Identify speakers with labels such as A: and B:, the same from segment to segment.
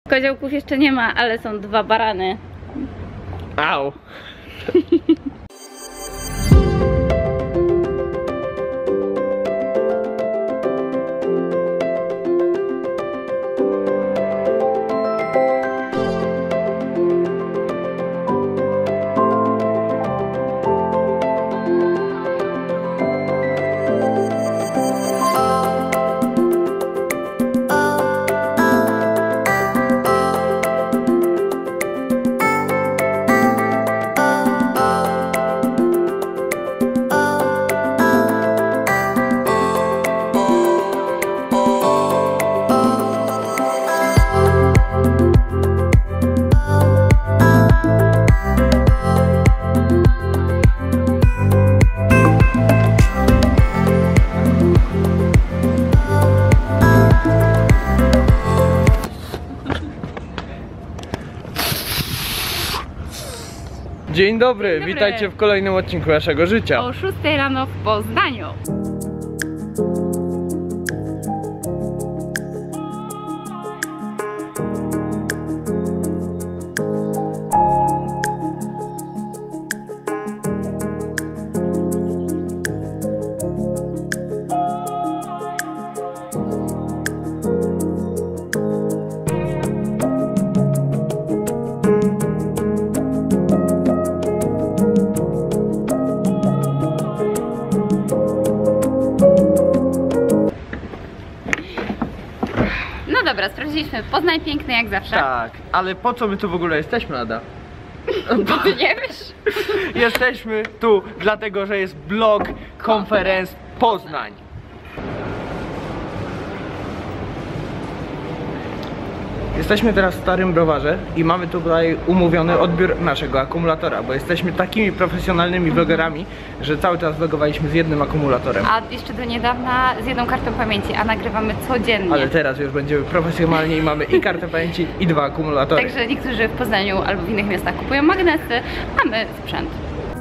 A: Koziołków jeszcze nie ma, ale są 2 barany.
B: Au! Dzień dobry, witajcie w kolejnym odcinku naszego życia.
A: O 6 rano w Poznaniu. No dobra, sprawdziliśmy Poznań piękny jak zawsze.
B: Tak, ale po co my tu w ogóle jesteśmy, Ada?
A: Bo ty nie wiesz?
B: Jesteśmy tu dlatego, że jest blog Konferenc Poznań. Jesteśmy teraz w Starym Browarze i mamy tutaj umówiony odbiór naszego akumulatora, bo jesteśmy takimi profesjonalnymi vlogerami, że cały czas vlogowaliśmy z jednym akumulatorem.
A: A jeszcze do niedawna z 1 kartą pamięci, a nagrywamy codziennie.
B: Ale teraz już będziemy profesjonalni i mamy i kartę pamięci, i 2 akumulatory.
A: Także niektórzy w Poznaniu albo w innych miastach kupują magnesy, a my sprzęt.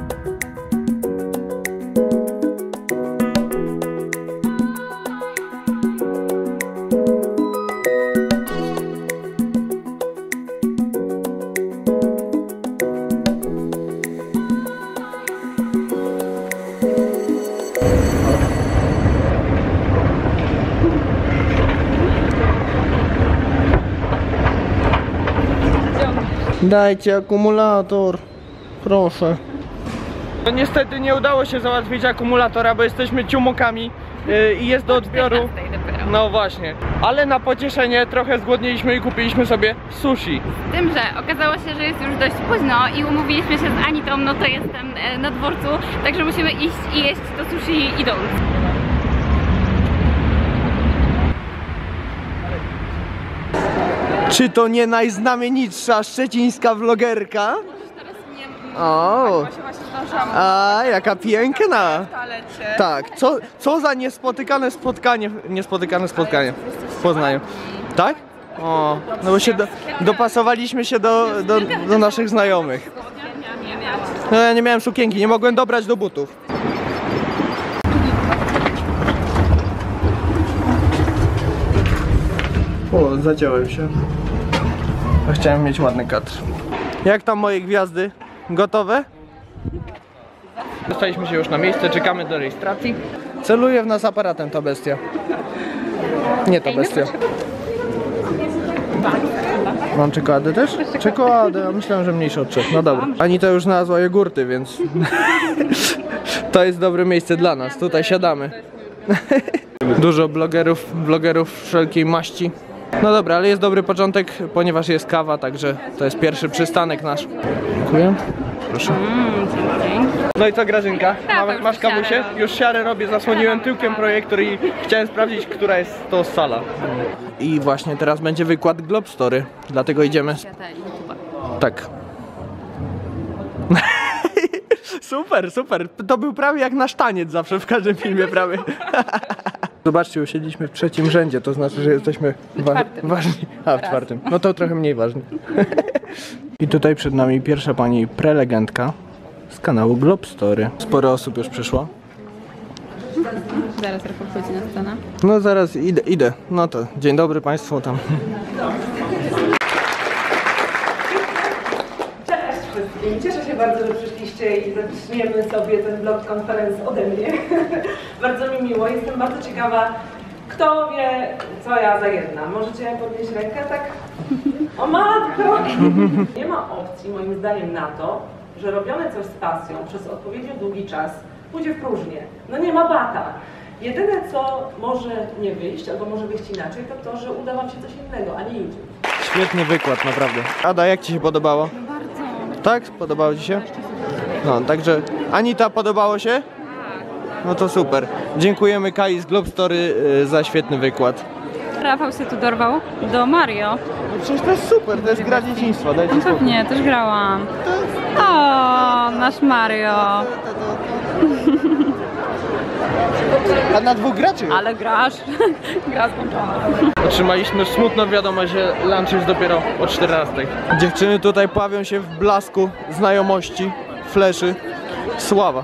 B: Dajcie akumulator, proszę. No niestety nie udało się załatwić akumulatora, bo jesteśmy ciumokami i jest do odbioru. No właśnie, ale na pocieszenie trochę zgłodniliśmy i kupiliśmy sobie sushi.
A: Z tym, że okazało się, że jest już dość późno i umówiliśmy się z Anitą, no to jestem na dworcu, także musimy iść i jeść to sushi idąc.
B: Czy to nie najznamienitsza szczecińska vlogerka? O, a jaka piękna! Tak, co za niespotykane spotkanie w Poznaniu. Tak? O, no bo się dopasowaliśmy się do naszych znajomych. No ja nie miałem sukienki, nie mogłem dobrać do butów. O, zaciąłem się. Chciałem mieć ładny kadr. Jak tam moje gwiazdy? Gotowe? Dostaliśmy się już na miejsce, czekamy do rejestracji. Celuje w nas aparatem ta bestia. Nie ta bestia. Mam czekoladę też? Czekoladę, a myślałem, że mniejsze od 3. No dobra. Anita już znalazła jogurty, więc to jest dobre miejsce dla nas. Tutaj siadamy. Dużo blogerów wszelkiej maści. No dobra, ale jest dobry początek, ponieważ jest kawa, także to jest pierwszy przystanek nasz. Dziękuję. Proszę. No i co, Grażynka? Masz kawusie? Już siarę robię, zasłoniłem tyłkiem projektor i chciałem sprawdzić, która jest to sala. I właśnie teraz będzie wykład Globstory, dlatego idziemy. Tak. Super, super. To był prawie jak nasz taniec zawsze w każdym filmie prawie. Zobaczcie, usiedliśmy w 3. rzędzie, to znaczy, że jesteśmy ważni. A, w 4. No to trochę mniej ważni. I tutaj przed nami pierwsza pani prelegentka z kanału Globstory. Sporo osób już przyszło.
A: Zaraz Rafał wchodzi na scenę.
B: No zaraz idę. No to dzień dobry państwu tam.
C: Cieszę się bardzo, że przyszliście i zaczniemy sobie ten vlog konferencji ode mnie. Bardzo mi miło, jestem bardzo ciekawa, kto wie, co ja za jedna. Możecie podnieść rękę, tak? O matko! Nie ma opcji, moim zdaniem, na to, że robione coś z pasją przez odpowiednio długi czas pójdzie w próżnię. No nie ma bata. Jedyne, co może nie wyjść, albo może wyjść inaczej, to to, że uda wam się coś innego, a nie YouTube.
B: Świetny wykład, naprawdę. Ada, jak ci się podobało?
A: Bardzo.
B: Tak? Podobało ci się? No, także Anita, podobało się? No to super. Dziękujemy Kai z Globstory za świetny wykład.
A: Rafał się tu dorwał do Mario.
B: No przecież to jest super, to jest gra dzieciństwa, dajcie
A: No
B: spokój.
A: pewnie, też grałam. O, nasz Mario.
B: A na dwóch graczy?
A: Ale grasz. Gra skończona.
B: Otrzymaliśmy smutną wiadomość, że lunch jest dopiero o 14. Dziewczyny tutaj pławią się w blasku znajomości, fleszy, sława.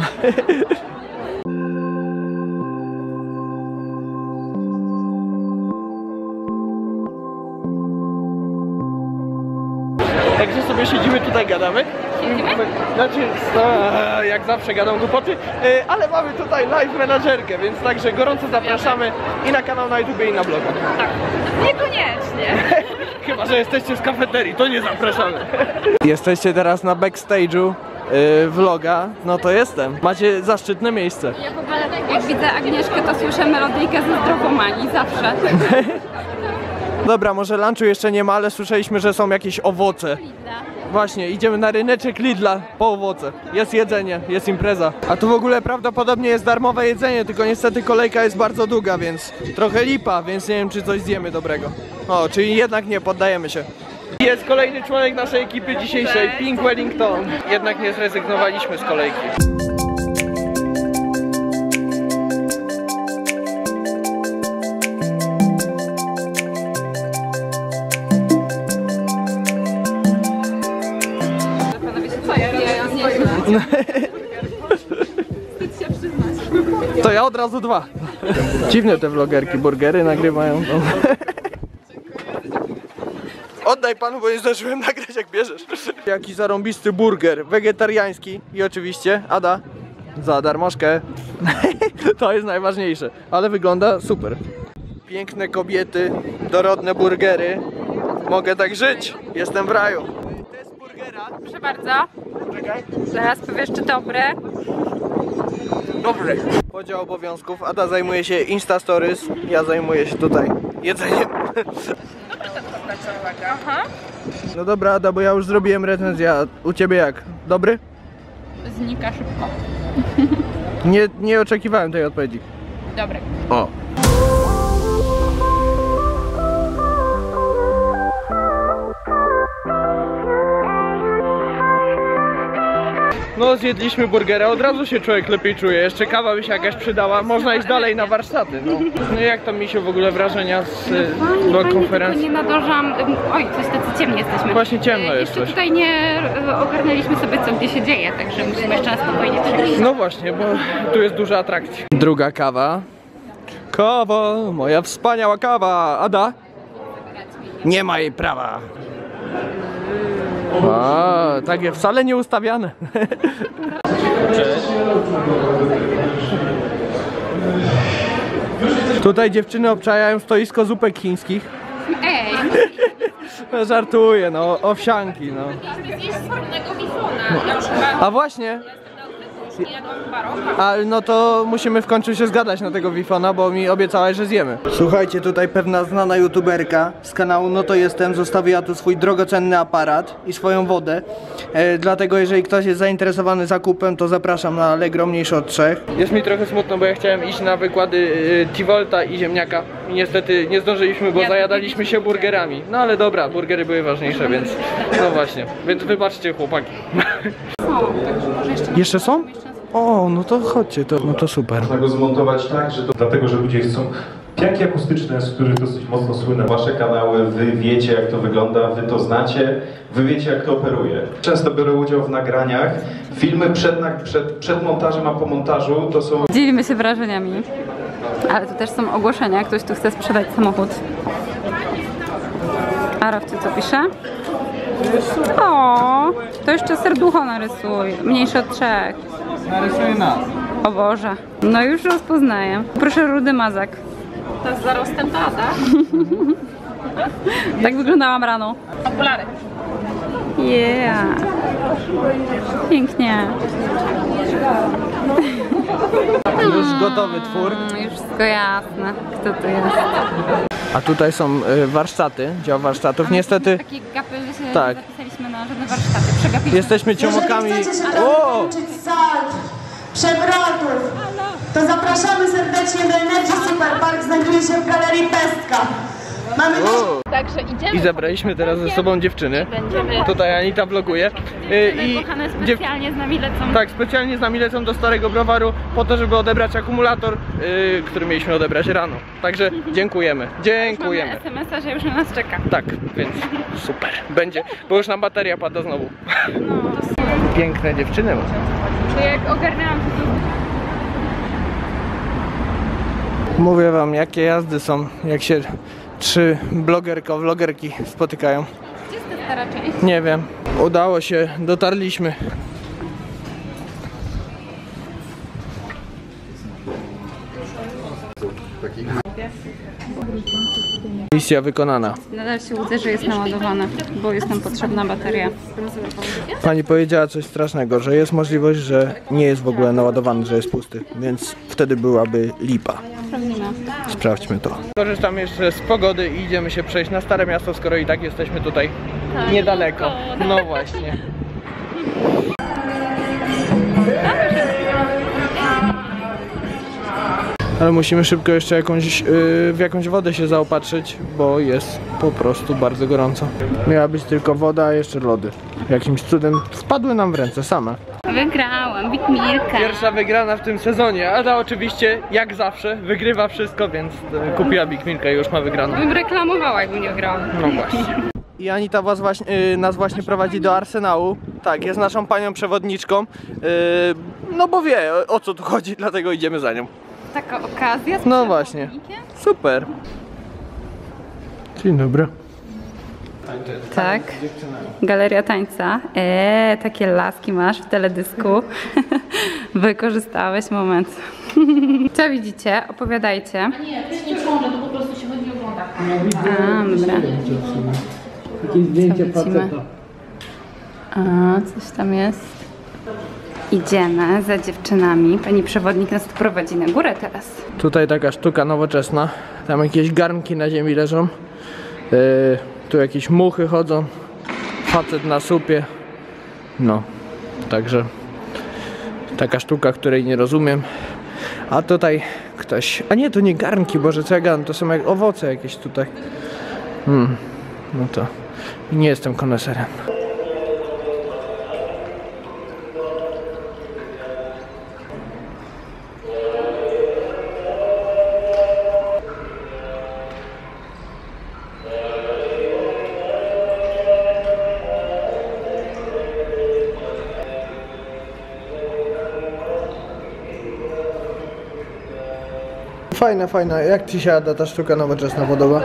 B: Także sobie siedzimy tutaj, gadamy. Znaczy, jak zawsze gadam głupoty, ale mamy tutaj live menadżerkę, więc także gorąco zapraszamy i na kanał na YouTube i na bloga.
A: Tak. Niekoniecznie.
B: Chyba że jesteście z kafeterii, to nie zapraszamy. Jesteście teraz na backstage'u vloga, no to jestem. Macie zaszczytne miejsce.
A: Ja w ogóle, jak widzę Agnieszkę, to słyszę melodyjkę ze Zdrowomanii, zawsze.
B: Dobra, może lunchu jeszcze nie ma, ale słyszeliśmy, że są jakieś owoce. Właśnie, idziemy na ryneczek Lidla po owoce. Jest jedzenie, jest impreza. A tu w ogóle prawdopodobnie jest darmowe jedzenie, tylko niestety kolejka jest bardzo długa, więc trochę lipa, więc nie wiem, czy coś zjemy dobrego. O, czyli jednak nie poddajemy się. Jest kolejny członek naszej ekipy dzisiejszej, Pink Wellington. Jednak nie zrezygnowaliśmy z kolejki. To ja od razu dwa. Dziwne te vlogerki, burgery nagrywają. Oddaj panu, bo nie zdążyłem nagrać, jak bierzesz. Jaki zarąbisty burger, wegetariański i oczywiście, Ada, za darmożkę. To jest najważniejsze, ale wygląda super. Piękne kobiety, dorodne burgery. Mogę tak żyć, jestem w raju. Test burgera.
A: Proszę bardzo.
B: Czekaj.
A: Zaraz powiesz, czy dobre.
B: Dobry. Podział obowiązków. Ada zajmuje się Insta Stories, ja zajmuję się tutaj jedzeniem.
A: Aha.
B: No dobra, Ada, bo ja już zrobiłem recenzję, a u ciebie jak? Dobry?
A: Znika szybko.
B: Nie oczekiwałem tej odpowiedzi.
A: Dobre.
B: O. No zjedliśmy burgera, od razu się człowiek lepiej czuje, jeszcze kawa by się jakaś przydała, można iść dalej na warsztaty, no. No i jak tam mi się w ogóle wrażenia z konferencji?
A: Tylko nie nadążam. Oj, coś tacy ciemni jesteśmy.
B: Właśnie ciemno jest
A: Jeszcze
B: coś.
A: tutaj nie ogarnęliśmy sobie, co gdzie się dzieje, także musimy jeszcze na spokojnie przejść.
B: No właśnie, bo tu jest dużo atrakcji. Druga kawa. Kawa, moja wspaniała kawa. Ada? Nie ma jej prawa. A, takie wcale nie ustawiane. Cześć. Tutaj dziewczyny obczajają stoisko zupek chińskich.
A: Ej!
B: No, żartuję, no, owsianki, no.
A: Zjeść słodnego bifona. Ja już chyba
B: A właśnie,
A: jadłam chyba rok.
B: a no to musimy w końcu się zgadać na tego wifona, bo mi obiecałaś, że zjemy. Słuchajcie, tutaj pewna znana youtuberka z kanału No to Jestem zostawiła tu swój drogocenny aparat i swoją wodę. Dlatego jeżeli ktoś jest zainteresowany zakupem, to zapraszam na Allegro mniejsze od 3. Jest mi trochę smutno, bo ja chciałem iść na wykłady T-Volta i ziemniaka i niestety nie zdążyliśmy, bo zajadaliśmy się burgerami. No ale dobra, burgery były ważniejsze, więc no właśnie. Więc wybaczcie, chłopaki. Jeszcze są? O, no to chodźcie, no to super.
D: Można go zmontować tak, że to dlatego, że ludzie chcą pianki akustyczne, z których dosyć mocno słynę. Wasze kanały, wy wiecie jak to wygląda, wy to znacie, wy wiecie jak to operuje. Często biorę udział w nagraniach, filmy przed montażem, a po montażu to są...
A: Dzielimy się wrażeniami, ale tu też są ogłoszenia, ktoś tu chce sprzedać samochód. A Rafciu co pisze? O, to jeszcze serducho narysuj. Mniejsze od 3.
B: Narysuję nas.
A: O Boże. No już rozpoznaję. Proszę, rudy mazak.
C: To jest zarostem tata.
A: Tak wyglądałam rano.
C: Okulary.
A: Yeah. Pięknie.
B: Już gotowy twór.
A: Już wszystko jasne. Kto to jest?
B: A tutaj są warsztaty, dział warsztatów. Niestety
A: Taki gapy, że się
B: Tak.
A: zapisaliśmy na żadne warsztaty. Przegapiliśmy.
B: jesteśmy ciomokami.
E: Jeżeli chcecie się nauczyć salt, przewrotów, to zapraszamy serdecznie do Energy Super Park. Znajduje się w Galerii Pestka. Mamy
A: Także idziemy.
B: I zebraliśmy teraz ze sobą dziewczyny.
A: Będziemy.
B: Tutaj Anita vloguje. I
A: Kochane specjalnie z nami lecą.
B: tak, specjalnie z nami lecą do Starego Browaru po to, żeby odebrać akumulator, który mieliśmy odebrać rano. Także dziękujemy. Dziękujemy.
A: Mamy SMS-a, że już na nas czeka.
B: Tak, więc super. Będzie, bo już nam bateria pada znowu. Piękne dziewczyny.
A: To jak ogarnęłam to
B: Mówię wam, jakie jazdy są, jak się 3 vlogerki spotykają.
A: gdzie jest ta stara część?
B: Nie wiem. Udało się, dotarliśmy. Misja wykonana.
A: Nadal się łudzę, że jest naładowane, bo jest nam potrzebna bateria.
B: Pani powiedziała coś strasznego, że jest możliwość, że nie jest w ogóle naładowany, że jest pusty, więc wtedy byłaby lipa.
A: Sprawdzimy.
B: Sprawdźmy to. Korzystamy jeszcze z pogody i idziemy się przejść na Stare Miasto, skoro i tak jesteśmy tutaj niedaleko. No właśnie. Ale musimy szybko jeszcze w jakąś wodę się zaopatrzyć, bo jest po prostu bardzo gorąco. Miała być tylko woda, a jeszcze lody. Jakimś cudem wpadły nam w ręce same.
A: Wygrałam, Big Milka.
B: Pierwsza wygrana w tym sezonie, Ada oczywiście jak zawsze wygrywa wszystko, więc kupiła Big Milka i już ma wygraną.
A: Bym reklamowała, jakbym nie wygrała.
B: No właśnie. I Anita nas właśnie prowadzi do Arsenału. Tak, jest naszą panią przewodniczką. No bo wie o co tu chodzi, dlatego idziemy za nią.
A: Taka okazja z
B: No właśnie. Super. Dzień dobry.
A: Tak, galeria tańca. Takie laski masz w teledysku. Wykorzystałeś moment. Co widzicie? Opowiadajcie.
F: Nie, to się nie przełącza, to po prostu się chodzi o ogląda.
A: A, dobra.
B: Jakieś zdjęcie
A: faceta. A, coś tam jest. Idziemy za dziewczynami. Pani przewodnik nas tu prowadzi na górę teraz.
B: Tutaj taka sztuka nowoczesna. Tam jakieś garnki na ziemi leżą. Tu jakieś muchy chodzą. Facet na supie. No, także taka sztuka, której nie rozumiem. A tutaj ktoś... A nie, to nie garnki, Boże, co ja gadam, to są jak owoce jakieś tutaj. No to nie jestem koneserem. Fajna, fajna. Jak ci się, Ada, ta sztuka nowoczesna podoba?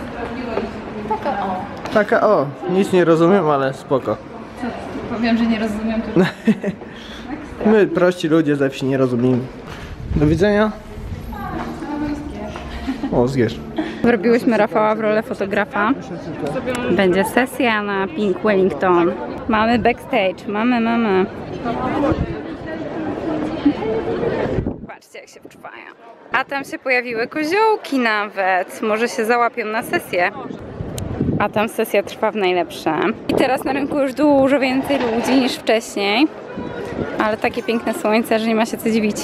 B: Taka o. Nic nie rozumiem, ale spoko.
A: Powiem, że nie rozumiem. To...
B: My, prości ludzie ze wsi, nie rozumiemy. Do widzenia. O, zgierz.
A: Wrobiłyśmy Rafała w rolę fotografa. Będzie sesja na Pink Wellington. Mamy backstage. Mamy. Patrzcie, jak się wczuwają. A tam się pojawiły koziołki nawet. Może się załapią na sesję. A tam sesja trwa w najlepsze. I teraz na rynku już dużo więcej ludzi niż wcześniej. Ale takie piękne słońce, że nie ma się co dziwić.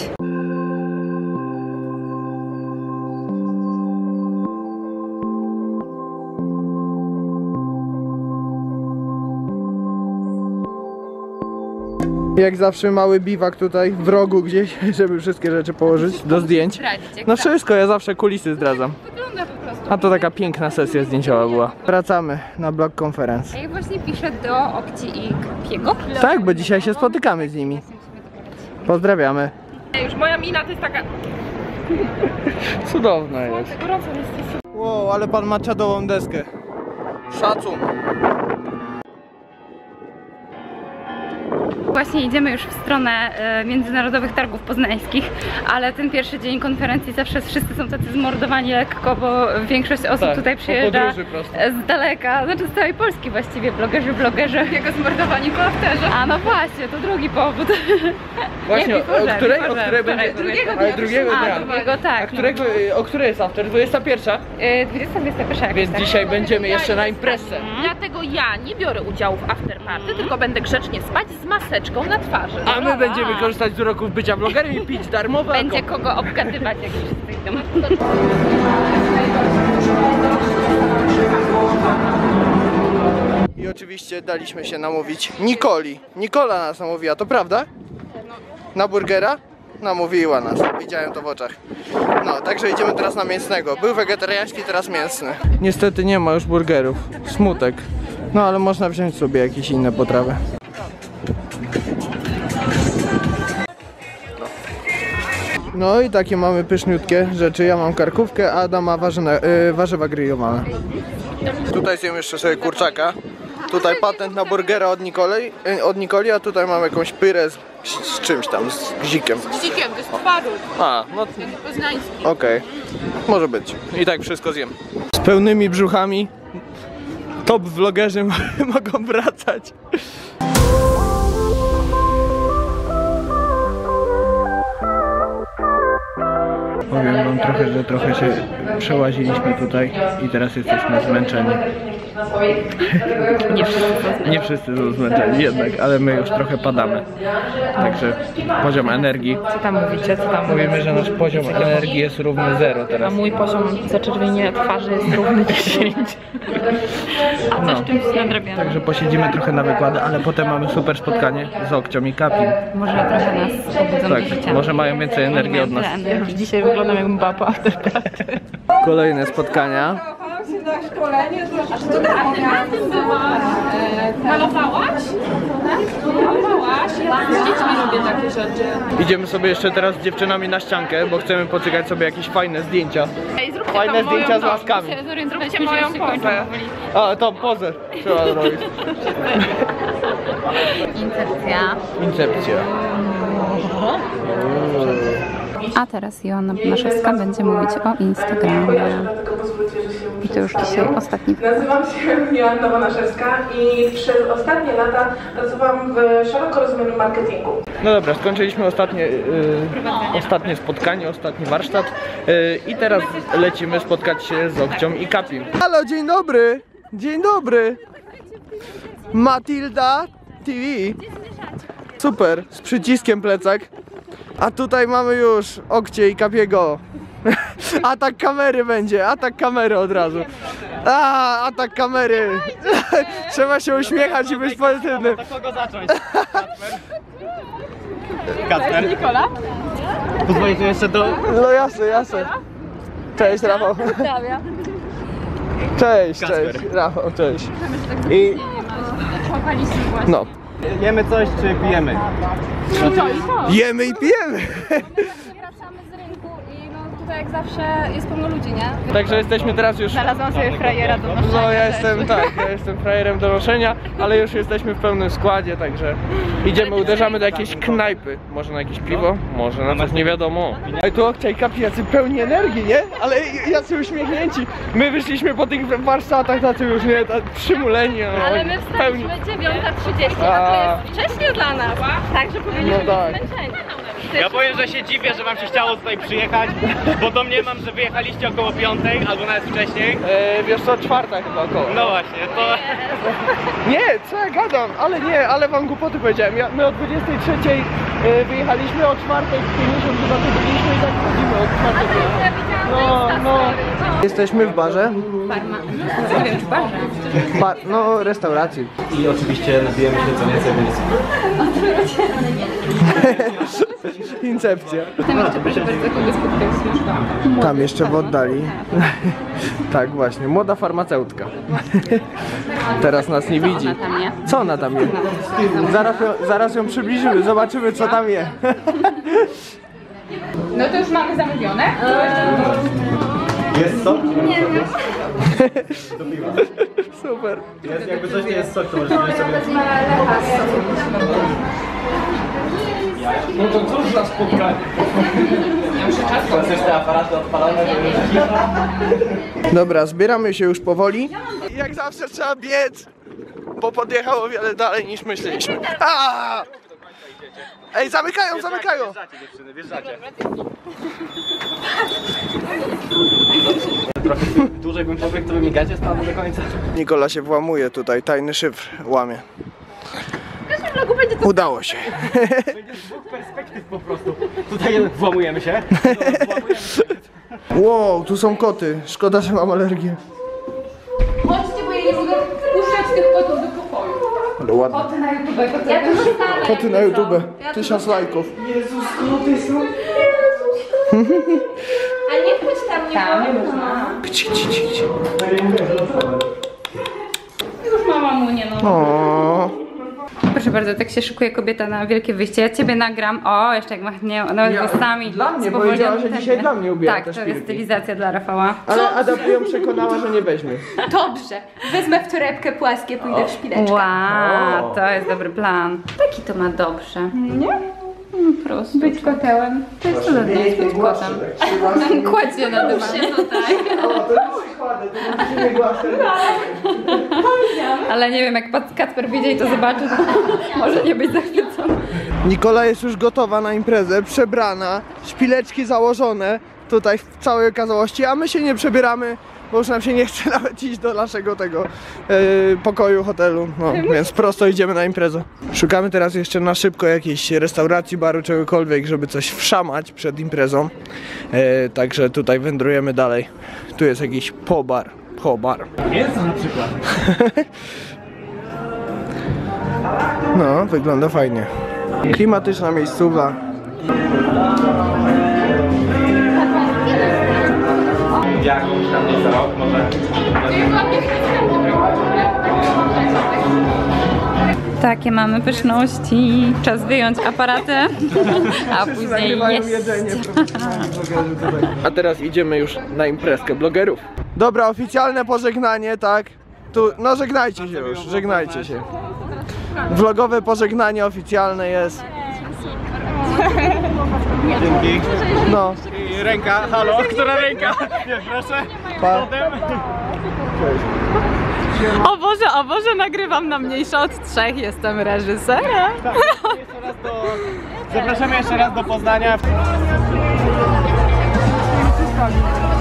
B: Jak zawsze mały biwak tutaj w rogu gdzieś, żeby wszystkie rzeczy położyć do zdjęć. No wszystko, ja zawsze kulisy zdradzam.
A: Wygląda po prostu.
B: A to taka piękna sesja zdjęciowa była. Wracamy na Blog Conference.
A: Ja właśnie piszę do Okci i Kapiego.
B: Tak, bo dzisiaj się spotykamy z nimi. Pozdrawiamy.
C: Już moja mina to jest taka...
B: Cudowna jest.
C: Gorąco jest.
B: Wow, ale pan ma czadową deskę. Szacun.
A: właśnie idziemy już w stronę międzynarodowych targów poznańskich, ale ten pierwszy dzień konferencji zawsze wszyscy są tacy zmordowani lekko, bo większość osób
B: Tak,
A: tutaj
B: po
A: przyjeżdża
B: podróży prosto.
A: z daleka, znaczy z całej Polski właściwie, blogerzy. Jego zmordowani po afterze. A no właśnie, to drugi powód.
B: Właśnie,
A: Nie,
B: o której będzie?
A: Drugiego
B: Ale drugiego dnia.
A: A, drugiego, tak.
B: A którego, o której jest after? 21?
A: 20-21
B: Więc dzisiaj będziemy jeszcze na imprezę.
F: Dlatego ja nie biorę udziału w afterparty, tylko będę grzecznie spać z maseczką na twarzy.
B: A my będziemy korzystać z uroków bycia vlogerem i pić darmowe
A: Będzie
B: alkohol.
A: kogo obgadywać, jak wszyscy idą.
B: I oczywiście daliśmy się namówić Nikoli. Nikola nas namówiła, to prawda? Na burgera? Namówiła nas, widziałem to w oczach. No, także idziemy teraz na mięsnego. Był wegetariański, teraz mięsny. Niestety nie ma już burgerów. Smutek. No, ale można wziąć sobie jakieś inne potrawy. No i takie mamy pyszniutkie rzeczy. Ja mam karkówkę, a Adam ma warzywa grillowane. Tutaj zjem jeszcze sobie kurczaka. Tutaj patent na burgera od Nikoli, a tutaj mam jakąś pyrę z czymś tam, z gzikiem.
F: Z dzikiem, to jest twaróg,
B: A, no
F: poznański.
B: okej. Może być. I tak wszystko zjem. Z pełnymi brzuchami top vlogerzy mogą wracać. Powiem wam trochę, że trochę się przełaziliśmy tutaj i teraz jesteśmy zmęczeni. Nie wszyscy są zmęczeni jednak, ale my już trochę padamy. Także poziom energii.
F: Co tam mówicie? Co tam
B: Mówimy, że nasz poziom energii jest równy 0
F: A
B: teraz.
F: mój poziom zaczerwienienia twarzy jest równy 10. A
B: No.
F: coś czymś nadrabiamy.
B: Także posiedzimy trochę na wykłady, ale potem mamy super spotkanie z Okcią i Kapim.
A: Może trochę nas pobudzą do
B: Tak,
A: życia.
B: może mają więcej energii od nas.
F: Ja już dzisiaj wyglądam jakbym była po afterparty.
B: Kolejne spotkania.
F: Malowałaś? Malowałaś? Ja z dziećmi robię takie rzeczy.
B: Idziemy sobie jeszcze teraz z dziewczynami na ściankę, bo chcemy pocykać sobie jakieś fajne zdjęcia.
F: Ej, zróbcie
B: Fajne zdjęcia z laskami.
A: Zorientowaliśmy
F: moją
A: że się kończą
F: pozę.
A: powoli.
B: A, to pozę trzeba zrobić.
A: Incepcja.
B: Incepcja.
A: A teraz Joanna Banaszewska będzie mówić o Instagramie. I to już dzisiaj ostatni.
C: Nazywam się Joanna Banaszewska i przez ostatnie lata pracowałam w szeroko rozumianym marketingu.
B: No dobra, skończyliśmy ostatnie spotkanie, ostatni warsztat i teraz lecimy spotkać się z Okcią i Kapim. Halo, dzień dobry! Dzień dobry! Matilda TV. Super, z przyciskiem plecak. A tutaj mamy już Okcie i Kapiego. Atak kamery będzie, atak kamery od razu. Atak kamery. Trzeba się uśmiechać i być pozytywnym.
G: To kogo zacząć? Kacper?
F: Nikola?
G: Pozwolisz mi jeszcze do...
B: No jasne, jasne. Cześć Rafał. Cześć, cześć. Rafał, cześć. I... No.
G: Jemy coś, czy pijemy?
B: Jemy i pijemy.
H: Wracamy z rynku i no tutaj jak zawsze jest pełno ludzi, nie?
B: Także jesteśmy teraz już...
A: Znalazłam sobie frajera do noszenia.
B: No ja jestem, tak, ja jestem frajerem do noszenia, ale już jesteśmy w pełnym składzie, także idziemy, uderzamy do jakiejś knajpy. Może na jakieś piwo? Może na coś, nie wiadomo. Ale tu Okcia i Kapi jacy pełni energii, nie? Ale jacy uśmiechnięci. My wyszliśmy po tych warsztatach tacy już, nie? Przymuleni. No,
H: Ale my wstaliśmy 9:30, a to jest wcześnie dla nas, także powinniśmy być
B: No tak.
H: zmęczeni.
G: Ja powiem, że się dziwię, że wam się chciało tutaj przyjechać, bo domniemam, że wyjechaliście około 5 albo nawet wcześniej.
B: Wiesz co, 4 chyba około.
G: No właśnie, to...
B: Nie, co ja gadam, ale wam głupoty powiedziałem. My o 23 wyjechaliśmy, o 4:50 chyba tu byliśmy i tak chodzimy od 4. No. Jesteśmy w barze.
A: Nie wiem, czy barze.
B: No, restauracji.
G: I oczywiście napijemy się co więcej,
B: Incepcja.
A: Tam jeszcze proszę bardzo, kogo spotkaliśmy.
B: Tam jeszcze w oddali. Tak właśnie, młoda farmaceutka. Teraz nas nie widzi.
A: Tam je.
B: Co ona tam je? Zaraz ją przybliżymy, zobaczymy co tam je.
F: No to już mamy zamówione.
G: Jest sok? Nie wiem.
B: Super.
G: Jest, jakby coś nie jest sok, to możesz wziąć sobie... No to cóż za spotkanie. Ja muszę czas. Chcesz te aparaty odpalone?
B: Dobra, zbieramy się już powoli. Jak zawsze trzeba biec, bo podjechało o wiele dalej niż myśleliśmy. Aaaa! Ej, zamykają, zamykają!
G: Wjeżdżacie dziewczyny, wjeżdżacie. Trochę dłużej bym pobiegł, to wymigacie stanu do końca.
B: Nikola się włamuje tutaj, tajny szyfr łamie. Udało się.
G: Będzie z dwóch perspektyw po prostu. Tutaj włamujemy się.
B: Wow, tu są koty. Szkoda, że mam alergię.
A: Chodźcie, bo ja nie mogę wpuszczać tych kotów do pokoju.
B: Ale ładne.
A: Koty na YouTube, koty
H: Ja tu zostanę.
B: Koty na YouTube. 1000 lajków.
C: Jezus, koty są...
H: A nie wchodź tam, nie
A: Tam, nie
H: wolno.
A: można.
B: Ci.
A: Już mama mu nie no.
B: O.
A: Proszę bardzo, tak się szykuje kobieta na wielkie wyjście. Ja ciebie nagram. O, jeszcze jak machnie, nawet
B: Ja-
A: włosami.
B: dla mnie,
A: spowolnionym
B: powiedziała, że
A: tempie.
B: dzisiaj dla mnie ubiera
A: Tak,
B: te
A: to jest
B: szpilki.
A: stylizacja dla Rafała.
B: Ale Ada ją przekonała, że nie weźmie.
H: Dobrze, wezmę w torebkę płaskie, pójdę w szpileczkę.
A: Wow, to jest dobry plan. Taki to ma dobrze. Nie? Po prostu. Być kotełem. To jest cudowne, jest być kotem. Kładzie na dywanie. Ale nie wiem, jak Kacper wyjdzie i to zobaczy, to może nie być zachwycony.
B: Nikola jest już gotowa na imprezę, przebrana, szpileczki założone tutaj w całej okazałości, a my się nie przebieramy, bo już nam się nie chce nawet iść do naszego tego pokoju, hotelu, no więc prosto idziemy na imprezę. Szukamy teraz jeszcze na szybko jakiejś restauracji, baru, czegokolwiek, żeby coś wszamać przed imprezą, także tutaj wędrujemy dalej. Tu jest jakiś pobar.
G: Mięso na przykład.
B: No, wygląda fajnie. Klimatyczna miejscowa.
G: Jakąś tam nie za rok może.
A: Takie mamy pyszności. Czas wyjąć aparatę, a później jeść.
B: A teraz idziemy już na imprezkę blogerów. Dobra, oficjalne pożegnanie, tak? Tu, no żegnajcie się już, żegnajcie się. Vlogowe pożegnanie oficjalne jest.
G: Dzięki.
B: No,
G: I ręka, halo, która ręka? Nie, proszę.
B: pa.
F: O Boże, nagrywam na mniejsze od 3, jestem reżyserem.
G: Tak, jeszcze raz zapraszamy jeszcze raz do Poznania.